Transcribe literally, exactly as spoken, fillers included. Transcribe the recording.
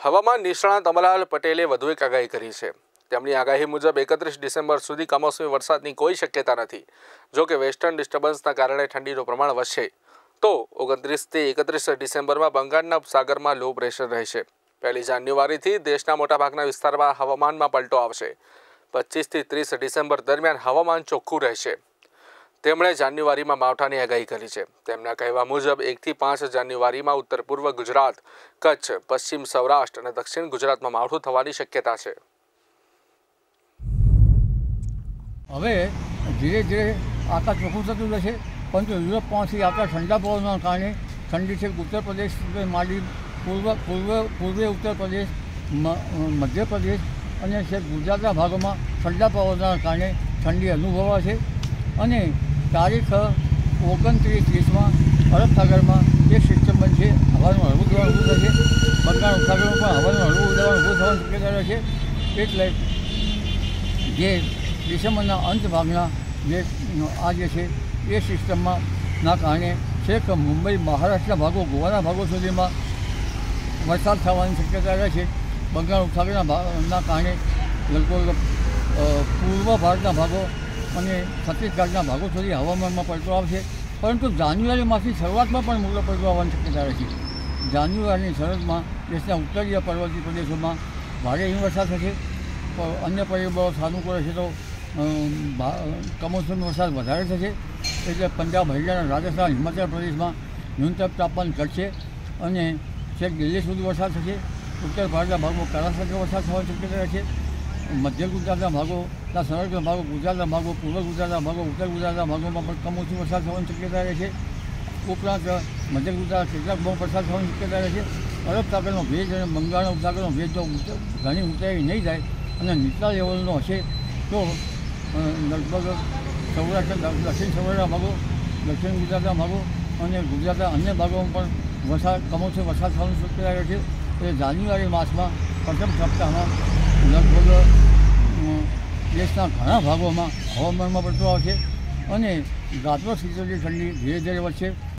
હવામાન નિષ્ણાત અમરલાલ પટેલે વધુ એક આગાહી કરી છે। તેમની આગાહી મુજબ એકત્રીસ ડિસેમ્બર સુધી કમોસમી વરસાદની કોઈ શક્યતા નથી। જો કે વેસ્ટર્ન ડિસ્ટર્બન્સના કારણે ઠંડીનું પ્રમાણ વધશે તો ઓગણત્રીસથી એકત્રીસ ડિસેમ્બરમાં બંગાળના સાગરમાં લો પ્રેશર રહેશે। પહેલી જાન્યુઆરીથી દેશના મોટાભાગના વિસ્તારમાં હવામાનમાં પલટો આવશે। પચીસથી ત્રીસ ડિસેમ્બર દરમિયાન હવામાન ચોખ્ખું રહેશે। તેમણે જાન્યુઆરીમાં માવઠાની આગાહી કરી છે। તેમના કહેવા મુજબ એકથી પાંચ જાન્યુઆરીમાં ઉત્તર પૂર્વ ગુજરાત, કચ્છ, પશ્ચિમ સૌરાષ્ટ્ર અને દક્ષિણ ગુજરાતમાં માવઠું થવાની શક્યતા છે। હવે ધીરે ધીરે આકાશ ચોખ્ખું થતું જશે, પરંતુ યુરોપ પહોંચી આવતા ઠંડા પવનના કારણે ઠંડી છે ઉત્તર પ્રદેશ માંડી પૂર્વ પૂર્વ પૂર્વીય ઉત્તર પ્રદેશ, મધ્યપ્રદેશ અને છે ગુજરાતના ભાગોમાં ઠંડા પવનના કારણે ઠંડી અનુભવાશે। અને તારીખ ઓગણત્રીસ ત્રીસમાં અરબ સાગરમાં એક સિસ્ટમ બનશે, હવાનું હળવું દબાણ ઊભું થશે। બંગાળ ઉપસાગરમાં પણ હવાનું હળવું દબાણ ઊભું થવાની શક્યતા રહેશે। એટલે જે ડિસેમ્બરના અંત ભાગના જે આ જે છે એ સિસ્ટમમાં ના કારણે છેક મુંબઈ, મહારાષ્ટ્રના ભાગો, ગોવાના ભાગો સુધીમાં વરસાદ થવાની શક્યતા રહેશે। બંગાળ ઉપસાગરના ભાગના કારણે લગભગ પૂર્વ ભારતના ભાગો અને છત્તીસગઢના ભાગો સુધી હવામાનમાં પલટો આવશે। પરંતુ જાન્યુઆરી માસની શરૂઆતમાં પણ મોટો પલટો આવવાની શક્યતા રહેશે। જાન્યુઆરીની શરૂઆતમાં દેશના ઉત્તરીય પર્વતીય પ્રદેશોમાં ભારે હિમવર્ષા થશે। અન્ય પરિબળો સાનુકૂળ રહેશે તો કમોસમી વરસાદ વધારે થશે। એટલે પંજાબ, હરિયાણા, રાજસ્થાન, હિમાચલ પ્રદેશમાં ન્યૂનતમ તાપમાન ઘટશે અને છેક દિલ્હી સુધી વરસાદ થશે। ઉત્તર ભારતના ભાગમાં કરા સાથે વરસાદ થવાની શક્યતા રહેશે। મધ્ય ગુજરાતના ભાગોના સૌરાષ્ટ્રના ભાગો, ગુજરાતના ભાગો, પૂર્વ ગુજરાતના ભાગો, ઉત્તર ગુજરાતના ભાગોમાં પણ કમોસમી વરસાદ થવાની શક્યતા રહેશે। ઉપરાંત મધ્ય ગુજરાત કેટલાક બહુ વરસાદ થવાની શક્યતા રહેશે। અરબ સાગરનો ભેજ અને બંગાળના ઉપસાગરનો ભેજ જો ઘણી ઊંચાઈ નહીં જાય અને નીચલા લેવલનો હશે તો લગભગ સૌરાષ્ટ્ર, દક્ષિણ સૌરાષ્ટ્રના ભાગો, દક્ષિણ ગુજરાતના ભાગો અને ગુજરાતના અન્ય ભાગોમાં પણ વરસાદ કમોસમી વરસાદ થવાની શક્યતા રહેશે। એટલે જાન્યુઆરી માસમાં પ્રથમ સપ્તાહમાં લગભગ દેશના ઘણા ભાગોમાં હવામાનમાં પલટો આવશે અને રાત્રો સીધોની ઠંડી ધીરે ધીરે વધશે।